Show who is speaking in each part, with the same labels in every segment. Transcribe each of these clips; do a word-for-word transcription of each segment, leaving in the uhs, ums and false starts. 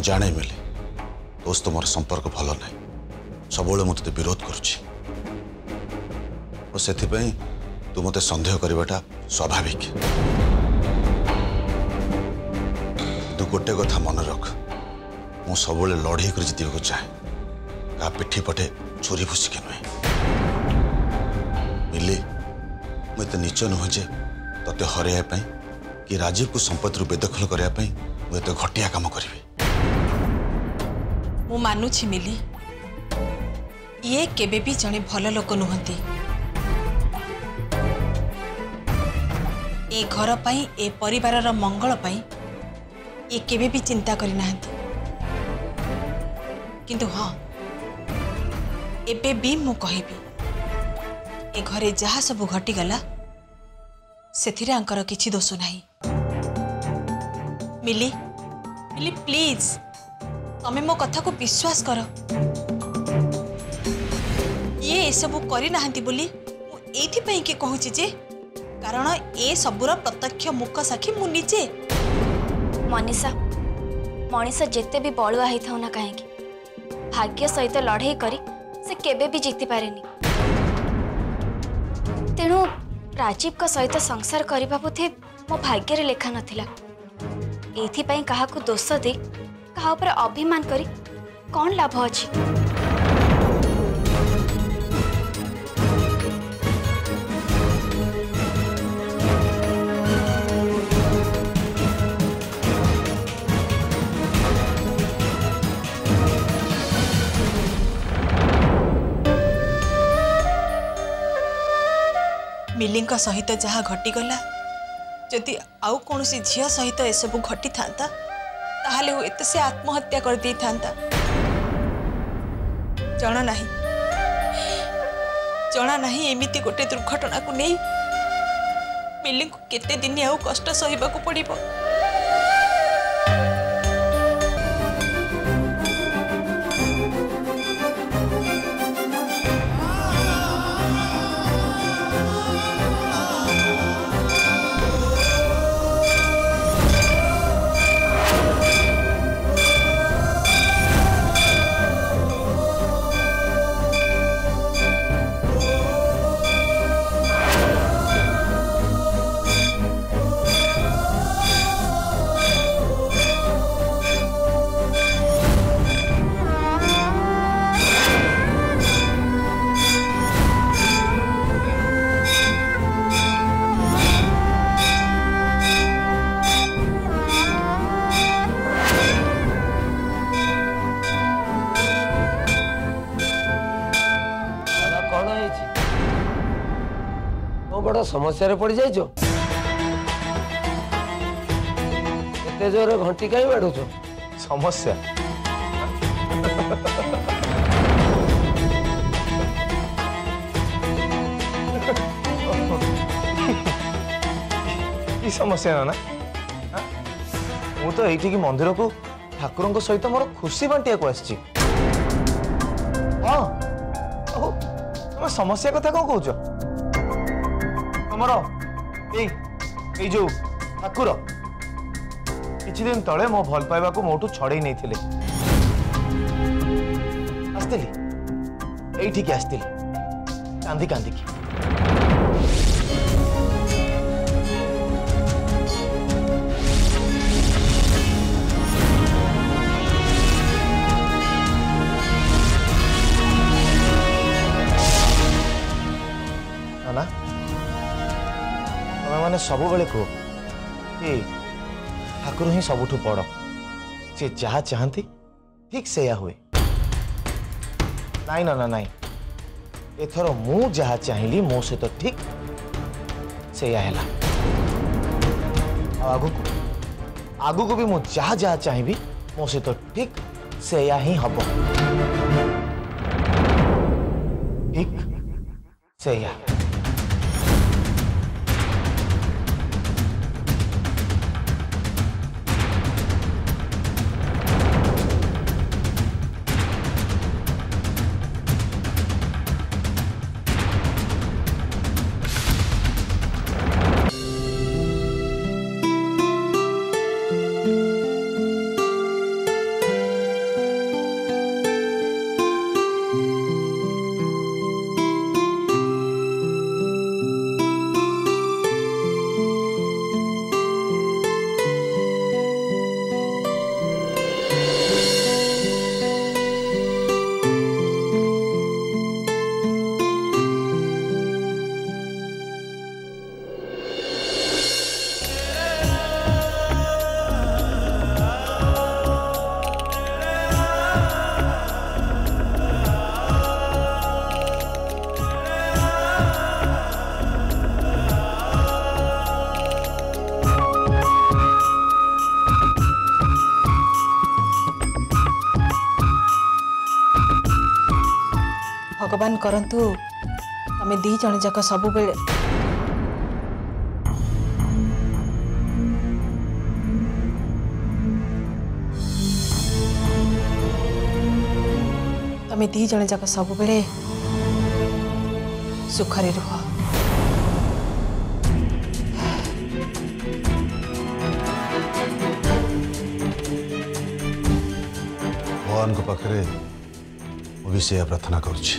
Speaker 1: जाने मिले दोस्त मोर संपर्क भल ना सब मत विरोध करुच्ची से तू मत सन्देह करवाटा स्वाभाविक। तू गोटे कथा मन रख मु सब लड़े कर जीत को चाहे क्या पिठी पटे छुरी फुसिके नुहे मिली मुझे नीच नुहे जे ते हरैया कि राजीव को संपत्ति बेदखल करने मुझे घटिया काम करी।
Speaker 2: मु मानुछि मिली ये केबे भी जने भल लोक नुहंती। ए घर पाई ए परिवार मंगल पाई ये केबे भी चिंता करी नाहंती। किंतु हाँ एबे भी मु कहिबी ए घरे जहा सब घटी गला सेथिरे अंकर किछि दोष नाही। मिली मिली प्लीज तमे मो कथा को विश्वास कर। ये सब करी नाहंती बोली मु एथि पई के कहूची जे कारण ए सबुर प्रत्यक्ष मुख साखी मु निजे।
Speaker 3: मनीषा मनीषा जेते भी बलुआ ही था ना कहीं भाग्य सहित लड़ाई करी से केबे भी जीति पारेनी। तेणु राजीव का सहित संसार करबा बुद्धि मो भाग्य रे लेखा नथिला। एथि पई काहा को दोष दे काहा ऊपर अभिमान करी कौन लाभ अछि।
Speaker 2: मिलिंग सहित जहाँ घटीगला जदि आउ कौन सी झील सहित एसबू घटी था ताहले हुए से आत्महत्या कर दी था। जना नहीं जना नहीं एमिति गोटे दुर्घटना को नहीं मिलिंग को केते दिन आउ कष्ट सहिबा को पड़िबो।
Speaker 4: बड़ा समस्या रे पड़ जाइछ एते जोर घंटी कहीं बाड़ुछ
Speaker 5: समस्या की समस्या ना मु तो ये मंदिर को ठाकुर सहित मोर खुशी बांटिया को आसी। हाँ तुम समस्या कथा कौन कौच तुमर ए जो ठाकुर किछि दिन तले मो भल पाइबा को मोटू छड़े नहीं थिले आस्तिली एठी के आस्तिली कांदी कांदी की ना मैंने सब बेले कह ठाकुर ही सबुठ बड़ सी जहाँ चाहती ठीक से हुए नाई ना ना नाई एथर मु जहाँ चाहिए मो सहित तो ठीक से आगु आगु को भी मु जहाँ जहाँ चाहिए मो सहित तो ठीक से ही हम ठीक से
Speaker 2: करंतु तमे दी जण जाक सब बेले तमे दी जण जाक सब बेले सुखरे रुह।
Speaker 1: भगवान को पाखरे वो भी से प्रार्थना करुछि।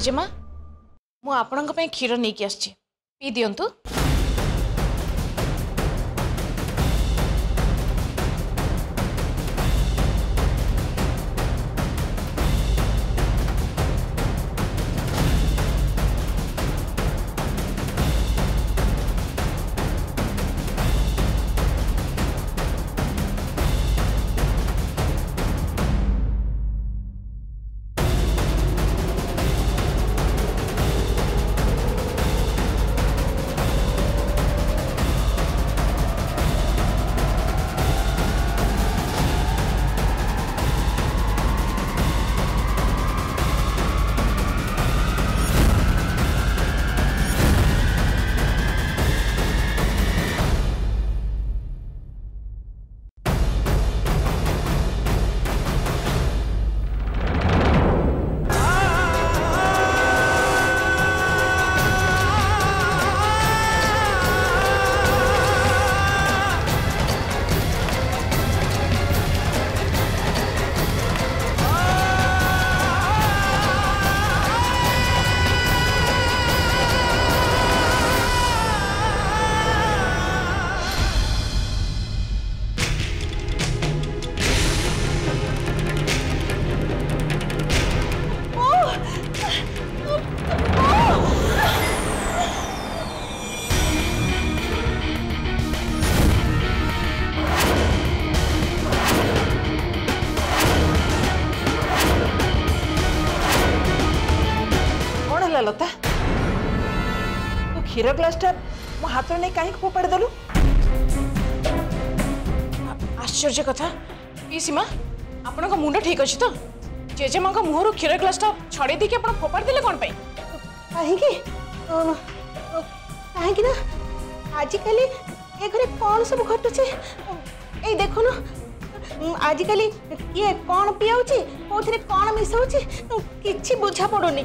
Speaker 6: जेजेमा मु आपणक पई क्षीर नेकी आछी पी दियंतु।
Speaker 2: लता तू क्षीर ग्लासटा मो हाथ नहीं कहीं फोपाड़ी देलु?
Speaker 6: आश्चर्य कथा पीसीमा आपण मुंड ठीक अच्छी तो जेजेमा मुहर क्षीर ग्लासटा छड़े दी आप फोपाड़ी देले कौन पाई?
Speaker 7: कहीं ना आजिकल ए घरे कौन सब घटुचे ए देखो ना आजिकल किए कौन पियाउची कोथरे कौन मिसाउची किछि बुझा पड़ुनी।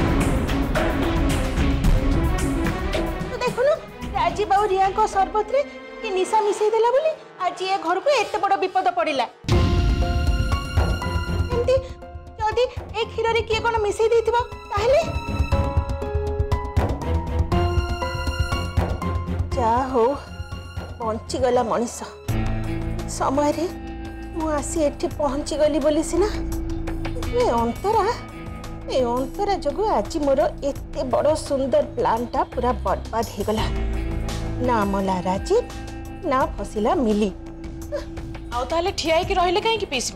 Speaker 7: तो देखो ना राजीव बाबू रिया को शरबत रे कि निशा मिसई देला बोली आज ये घर को एते बड़ विपद पड़िला। एमती जदी ए क्षीर रे किए कोन मिसई देथिबा ताहले जा हो बंची गला मनीष समय रे मु आसी एठी पहुंची गली बोली सिना ए अंतरा ए अंतरा जगो आज मोर एते बड़ सुंदर प्लान टा पूरा बर्बाद हो गला। ना मला राजीव ना फसिला मिली
Speaker 6: आउ ताले ठिया कि रहिले काहे कि पीसीमा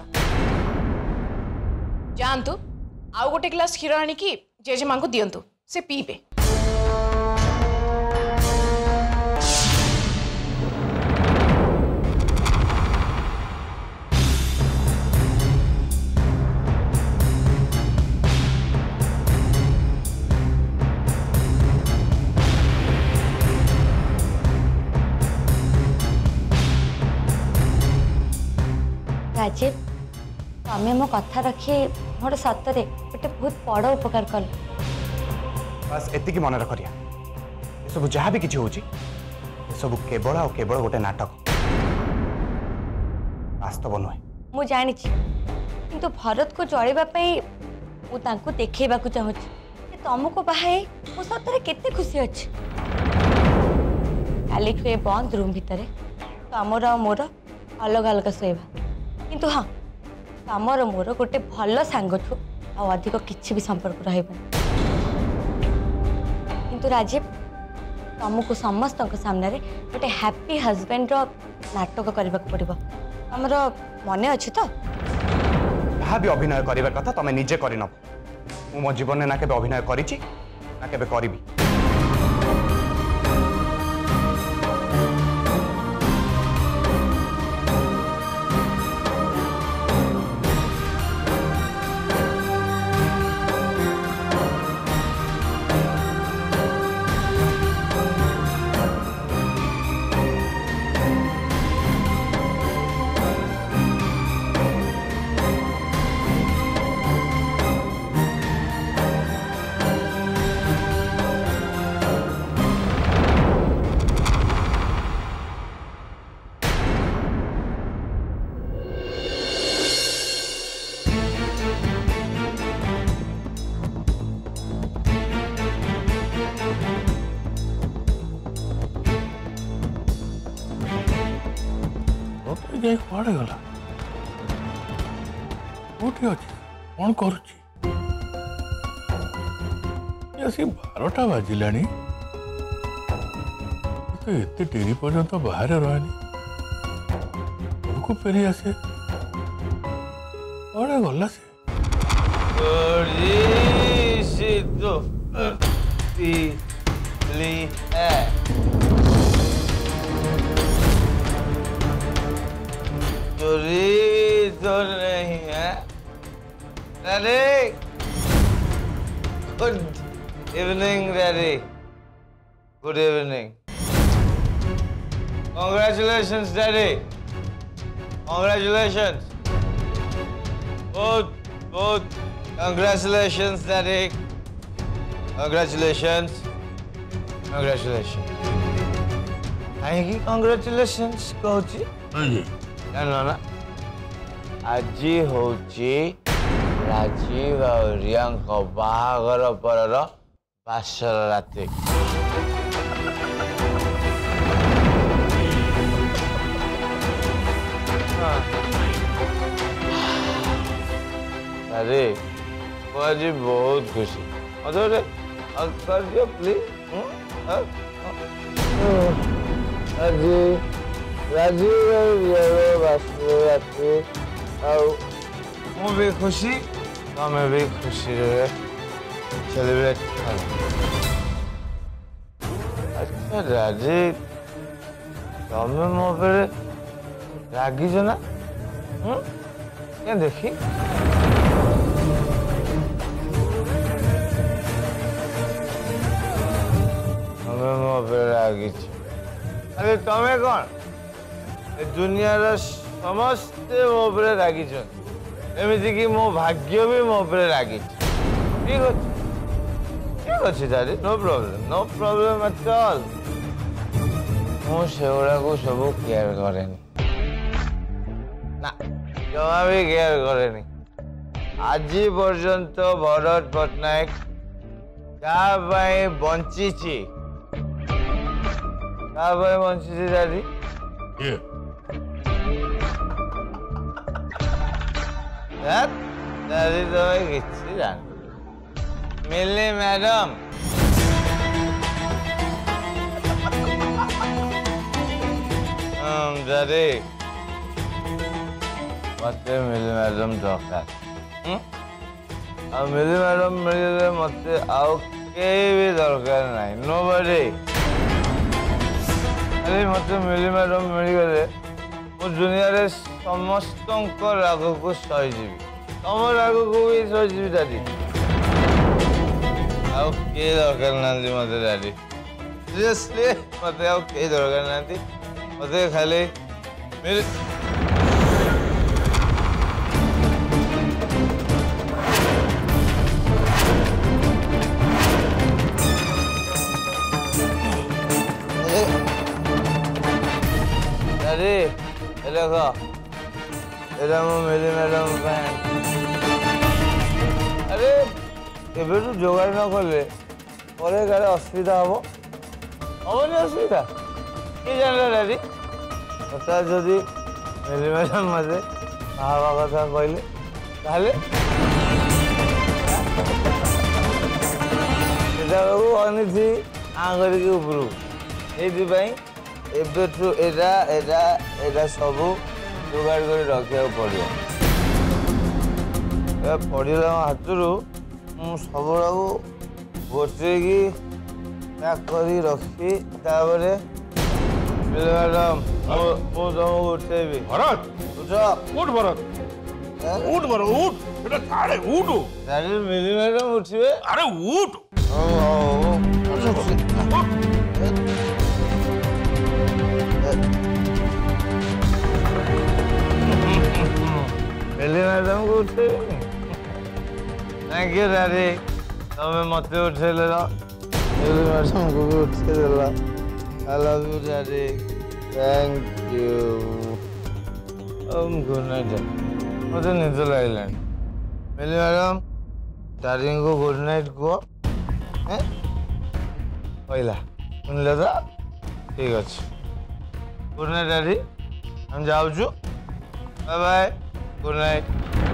Speaker 6: जानतु आउ गोटे ग्लास क्षीर आनी कि जेजेमा को दियंतु से पीबे।
Speaker 3: राजीव तमें मो कथा रखी मोर सतरे गोटे बहुत बड़ उपकार कल।
Speaker 5: बस एतिकी मन रख रिया ये सब जहाँ भी किसी होची ये सब केवल और केवल गोटे नाटक वास्तव नुहे।
Speaker 3: मु जानी किंतु भरत को जड़ाई मुझे देखा चाहूँगी तुमको बाहे मो सतरे केते खुशी अच्छी। काली छुए बंद रूम भितर तमर मोर अलग अलग शोवा किंतु हाँ तमर मोर गोटे भल सांग छु आ अधिक किसी भी संपर्क रही किंतु राजीव तुमको समस्त सामने रे गोटे हैप्पी हस्बैंड रो नाटक करने को पड़ो। तमर मन अच्छी तो
Speaker 5: जहाँ भी अभिनय करने कथा तुम निजे कर मो जीवन में ना केबे अभिनय करिछि ना केबे करिबी।
Speaker 8: जाए कुआड़े गला कोठी अच्छी कौन करुच्ची आसी बारटा बाजिलानी तो एत डेरी पर्यंत बाहर रहनी घर को फेरी आसे कुआड़े गला से
Speaker 5: तो है चोरी तो नहीं है। Daddy good evening daddy good evening congratulations daddy congratulations बहुत बहुत कॉन्ग्रेचुलेशंस डैडी कॉन्ग्रेचुलेशंस कॉन्ग्रेचुलेशंस कहीं कॉन्ग्रेचुलेशंस कहूँ जान ना आज हूँ राजीव और रियांक बाहागर पर बासर राति अरे वो आज बहुत खुशी अरे कर दियो प्लीज आज राजीव और रियांक बासर राति भी खुशी तुम्हें भी खुशी रहे सेलिब्रेट कर। अच्छा राजी तुम्हें मो पे रागी जो ना क्या देखी तुम्हें मो पे रागी अरे तुम्हें कौन दुनिया समस्ते मो पे रागी एमती कि मो भाग्य भी मो पे रागी ठीक अच्छे ठीक अच्छे दादी no problem no problem at all मुझे को सब केयर करेनी ना जमा भी केयर करेनी आज पर्यंत भरत पट्टनायक क्या बंची क्या बंची दादी दादी तो किसी जान मिली मैडम दादी मत मिली मैडम दरकार मिली मैडम मिले मत आउ कहीं भी दरकार नहीं नोबडी अरे मत मिली मैडम मिलगले मु दुनिया रे समस्त राग को सहीजीवी तुम राग को भी सहीजीवी दादी आउ के दरकार ना मत दादी सीरियसली मत आउ के दरकार ना मत खाली मेरे दादी देखो एरा मो मिली मैडम अरे एबे तो जोगाड़ न कले परे गारे असुविधा हम हम असुविधा कि जान दादी हठात जदि मिली मैडम मत बाबा कथा कहले ताले बाबू अनिथि आ करके उपरू ये एबेठू एरा एरा एरा सब जोगाड़ कर रखा पड़ो पड़ा हाथरू सब गोटे पैक कर रखी मैडम तुमको उठेबी
Speaker 8: भरत
Speaker 5: उठ
Speaker 8: उठ भरत उठ भरत उठ बेटा थाड़े उठ
Speaker 5: मिली मैडम उठे
Speaker 8: अरे उठ
Speaker 5: मिली मैडम को उठे थैंक यू डैडी तुम्हें मत उठे ले मिली मैडम को भी उठे देला I love you daddy thank you good night मत निद लगे मिली मैडम डैडी को गुड नाइट कह कहला सुनले तो ठीक अच्छे गुड नाइट डैडी हम जाऊँ बाय बाय गुड नाइट।